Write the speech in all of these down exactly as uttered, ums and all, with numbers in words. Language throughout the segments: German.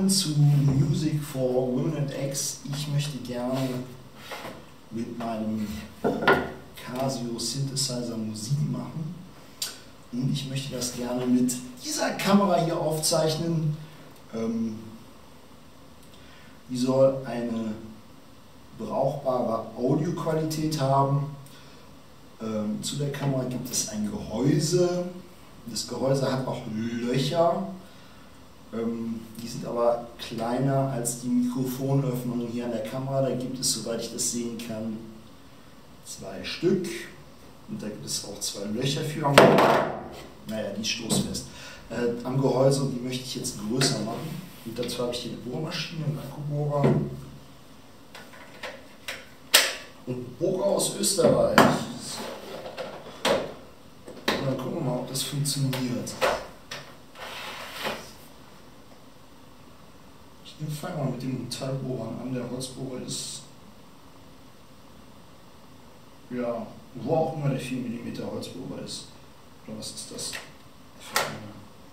Willkommen zu Music for Women and X. Ich möchte gerne mit meinem Casio Synthesizer Musik machen und ich möchte das gerne mit dieser Kamera hier aufzeichnen. Ähm, die soll eine brauchbare Audioqualität haben. Ähm, zu der Kamera gibt es ein Gehäuse. Das Gehäuse hat auch Löcher. Ähm, die sind aber kleiner als die Mikrofonöffnungen hier an der Kamera. Da gibt es, soweit ich das sehen kann, zwei Stück. Und da gibt es auch zwei Löcher für. Naja, die ist stoßfest. Äh, am Gehäuse, und die möchte ich jetzt größer machen. Und dazu habe ich hier eine Bohrmaschine, einen Akkubohrer. Und Bohrer aus Österreich. Und dann gucken wir mal, ob das funktioniert. Ich fange mal mit dem Metallbohrern an. Der Holzbohrer ist, ja, wo auch immer der vier Millimeter Holzbohrer ist. Oder was ist das für eine?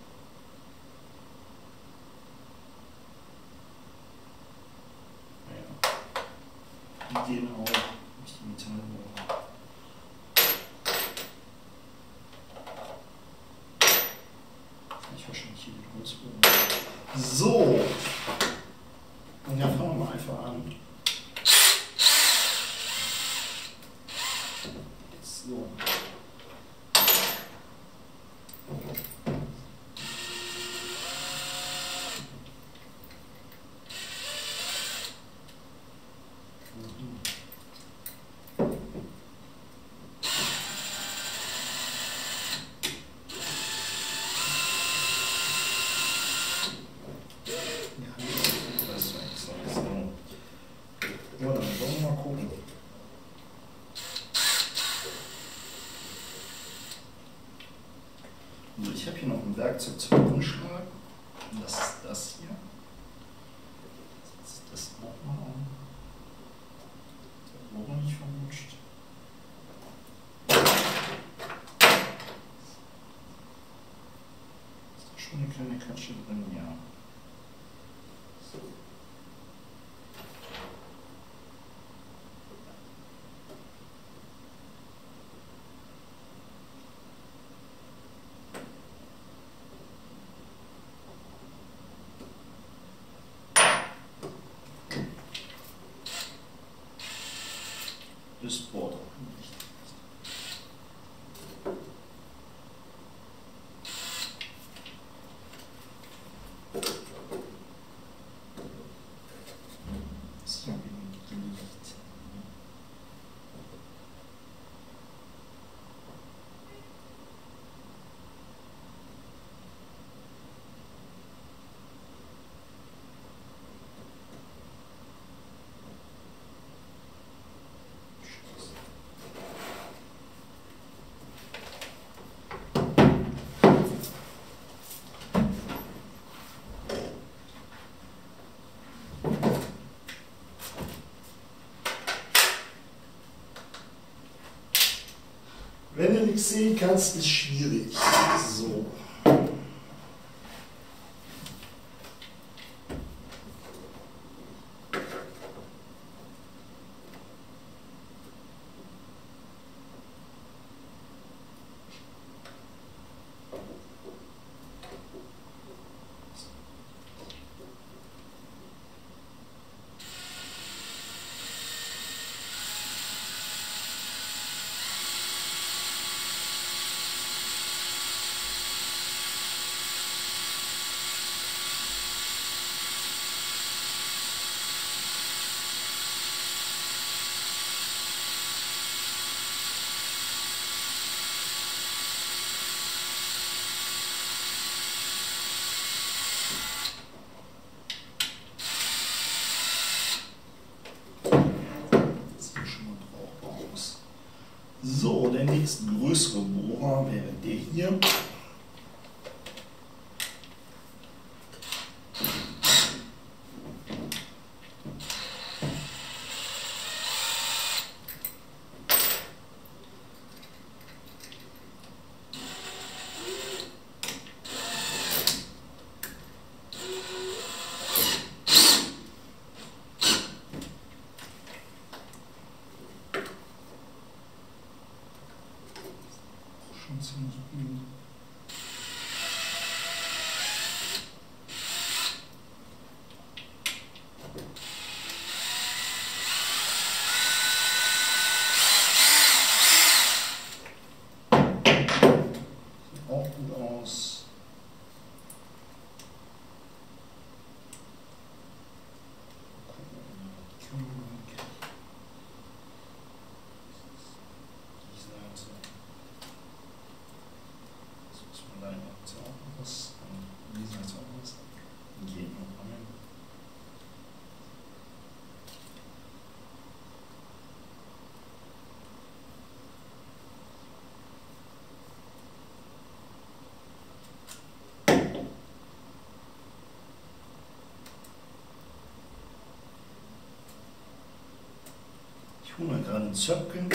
Naja, die gehen auch, nicht die Metallbohrer. Ich wahrscheinlich hier den Holzbohrer. So! Und ja, fangen wir mal einfach an. So. Ja, dann wollen wir mal gucken. Also ich habe hier noch ein Werkzeug zum Anschlag. Und das ist das hier. Das ist das auch mal an. Der Bohrer nicht verrutscht. Ist da schon eine kleine Katsche drin? Ja. So. Das Board auch nicht. So, Licht. Wenn du nichts sehen kannst, ist schwierig. So. So, der nächste größere Bohrer wäre der hier. ziemlich gut. Sieht auch gut aus. Ich hole mal gerade einen Zöpken.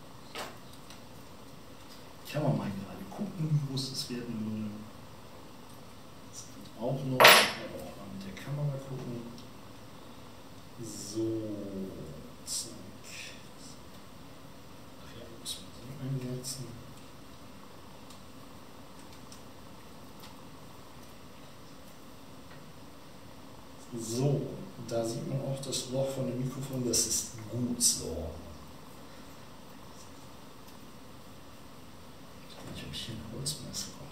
Kann man mal gerade gucken, wie groß das werden würde. auch noch. Ich werde auch mal mit der Kamera gucken. So, zack. Ach ja, muss man so einsetzen. So, da sieht man auch das Loch von dem Mikrofon, das ist gut so. Ich habe hier ein Holzmesser auch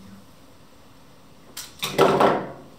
über mir.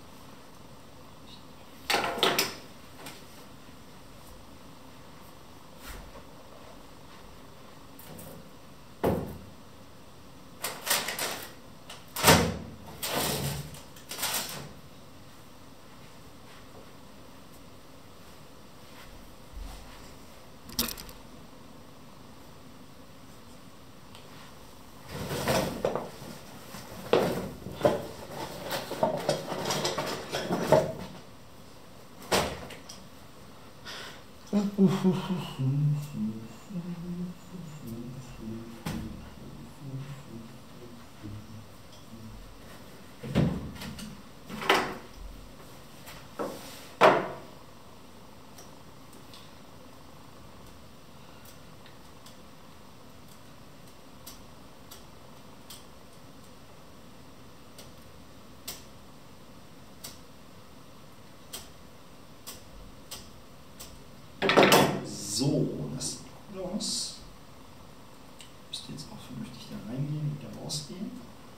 So, das sieht gut aus. Müsste jetzt auch vernünftig da reingehen und wieder rausgehen.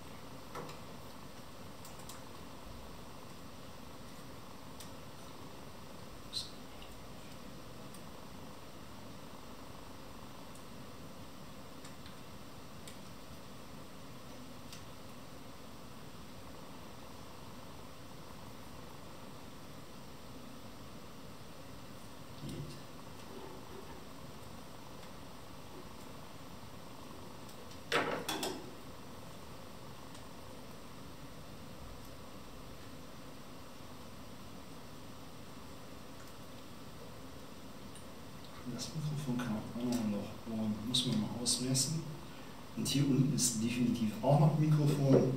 Das Mikrofon kann auch noch, noch muss man mal ausmessen. Und hier unten ist definitiv auch noch ein Mikrofon. Da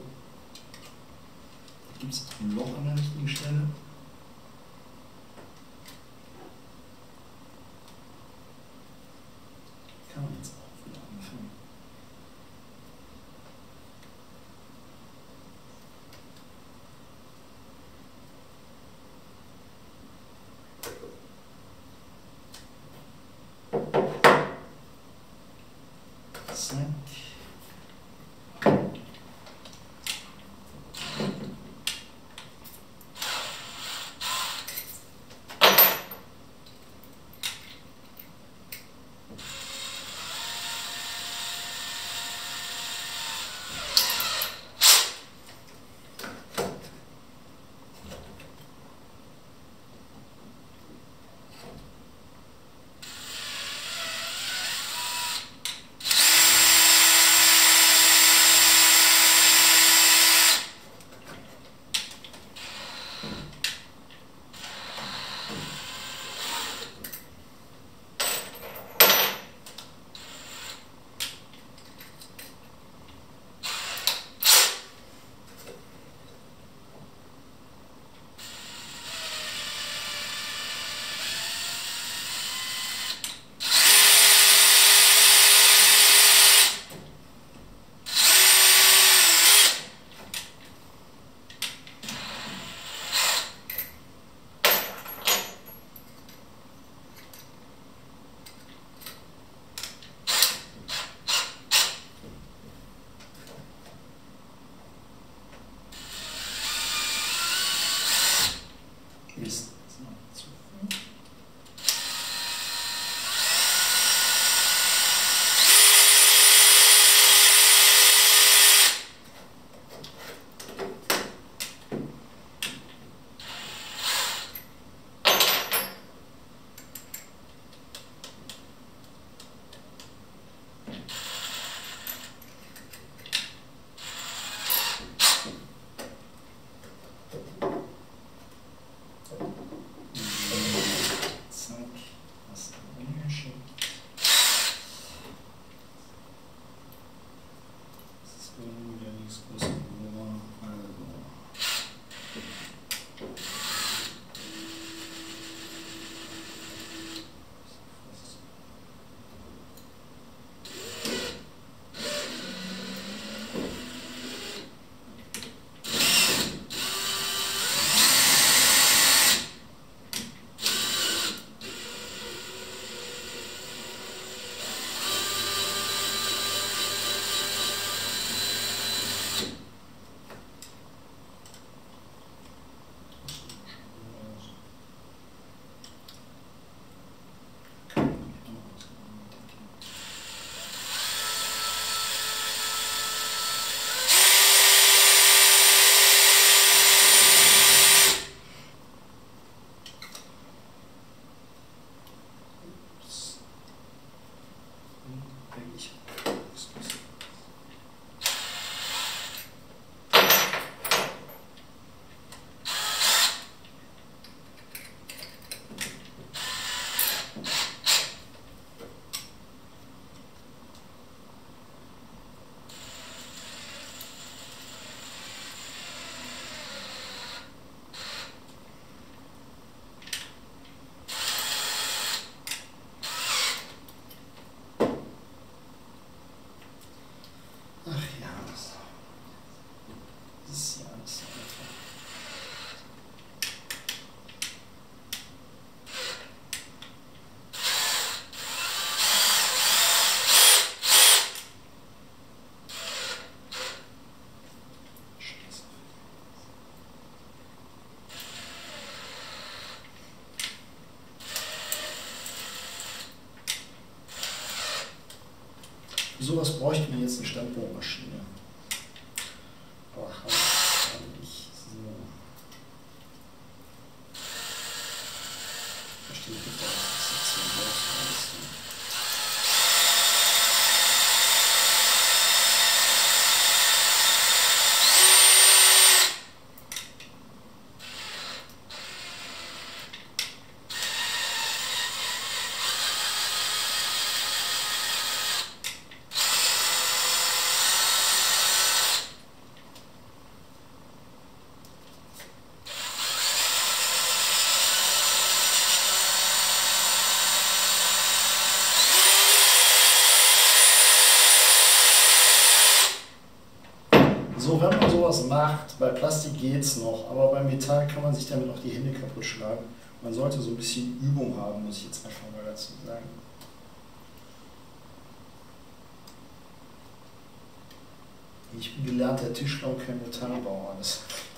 gibt es ein Loch an der richtigen Stelle. Kann man jetzt auch wieder anfangen. Zack. Wirklich. Für sowas bräuchte man jetzt eine Standbohrmaschine. Aber halt nicht so. Verstehe ich nicht, was das jetzt hier los ist. So, wenn man sowas macht, bei Plastik geht es noch, aber bei Metall kann man sich damit auch die Hände kaputt schlagen. Man sollte so ein bisschen Übung haben, muss ich jetzt einfach mal dazu sagen. Ich bin gelernter Tischler und kein Metallbauer. Das